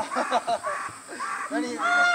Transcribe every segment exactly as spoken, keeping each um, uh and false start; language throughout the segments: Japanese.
何？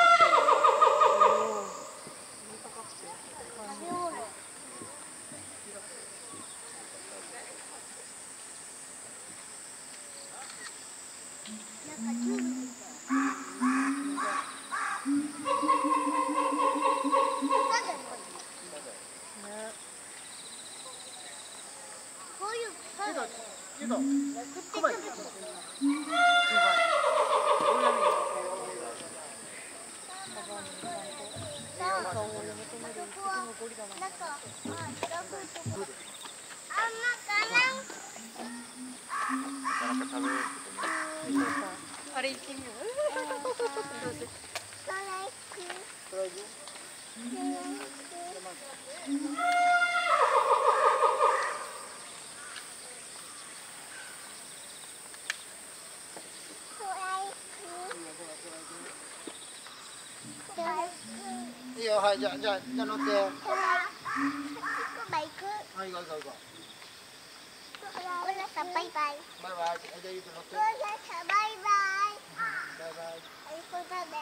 あれ行ってみよう。 いいよ、はい、じゃあ、じゃあ、じゃあ乗って。はい、行こう、行こう、行こう。バイバイ。バイバイ。じゃあ、ゆうくん乗って。バイバイ。バイバイ。ありがとうね。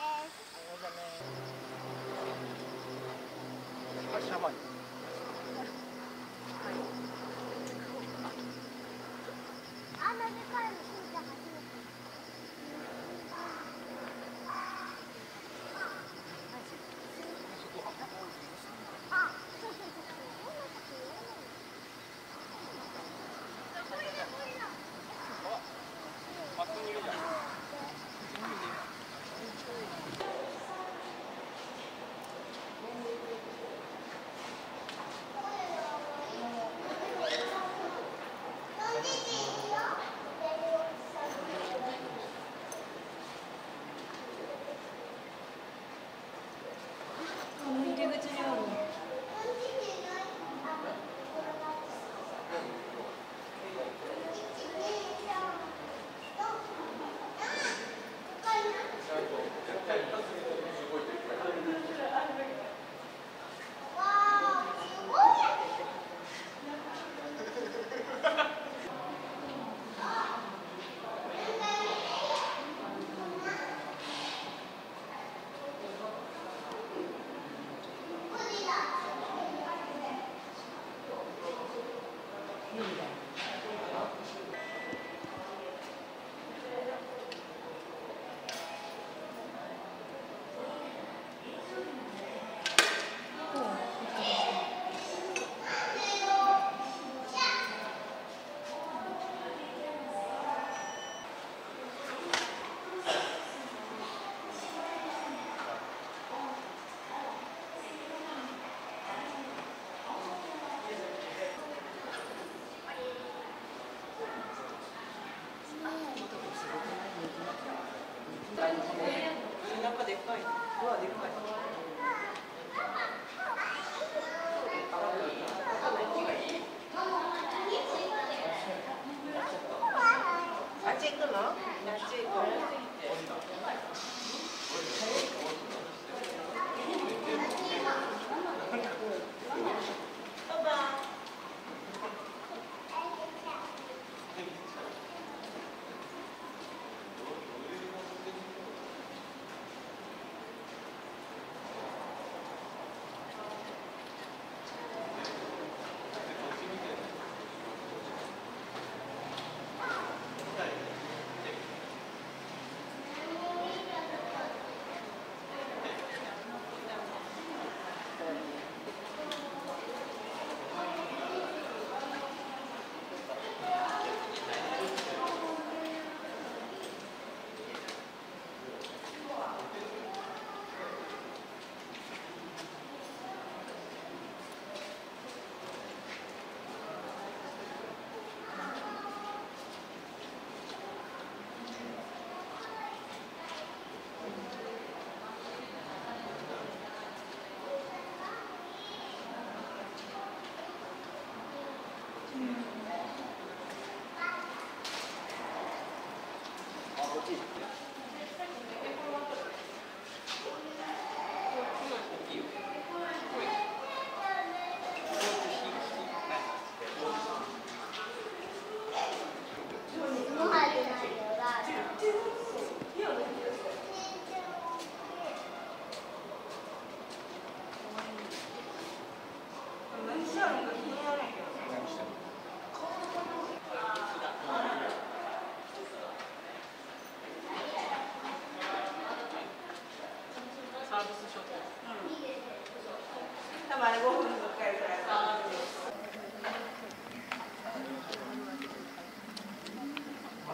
はい、シャバい。あんなでかいの、しんちゃん初めて。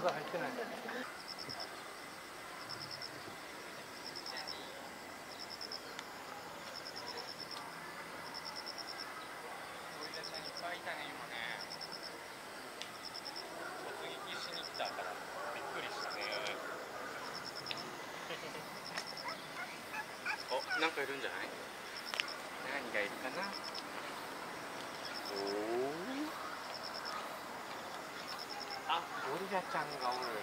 だ入ってない。 お、なんかいるんじゃない？何がいるかな？おお。あ、ゴリラちゃんがおる。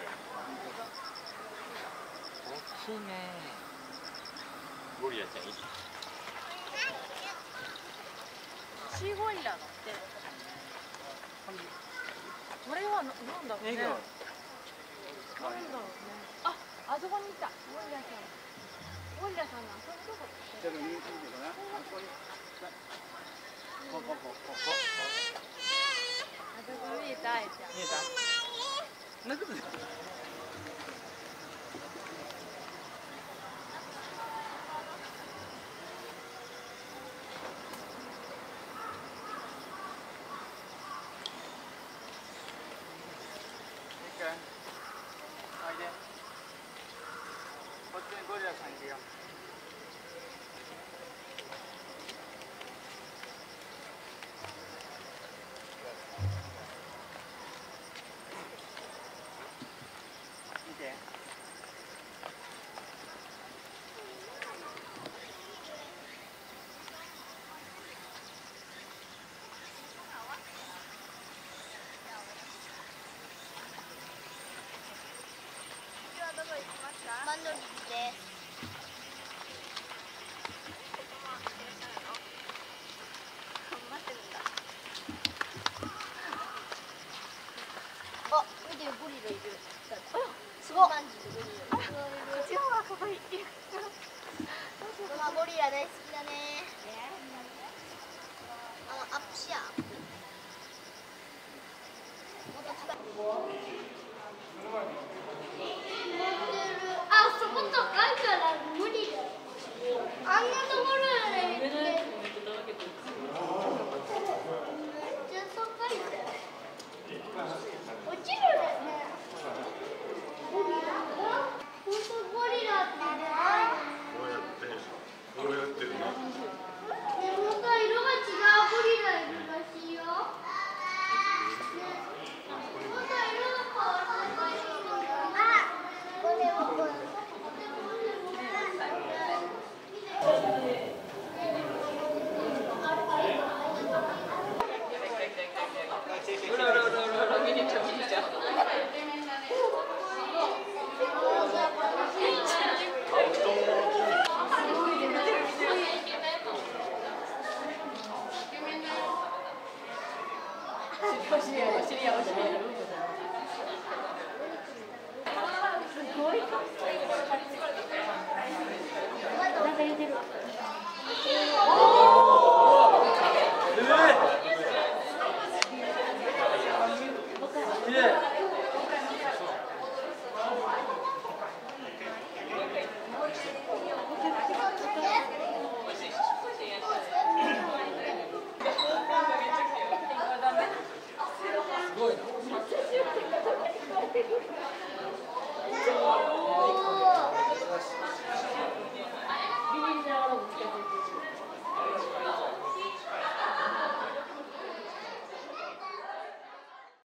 大きいね。ゴリラちゃんいい。 シーゴリラだって。これはな、なんだろうね。なんだろうね。あ、あそこにいた。ゴリラさん。ゴリラさんのあそこどこ？ちょっと見てみてかな。あそこに。ここここここ。あそこ見えた、あいちゃん。見えた？なんか。おいで。こっちにゴリラさんいるよ。見て。 マンドリルです。待ってるんだ。あ、見てよ、ゴリラいる。すごい。こっちは可愛い。ママゴリラ大好きだね。あのアップしや。もっと近い。あ、そことかんから無理だよ。あんなところでめっちゃ高いんだよ。落ちるね。本当ゴリラってね。こうやってこうやってるな。ね、本当は色が違うゴリラいるらしいよ。ね、本当は色が変わらない。あ、これはこれ。なんか言ってる。 ええ。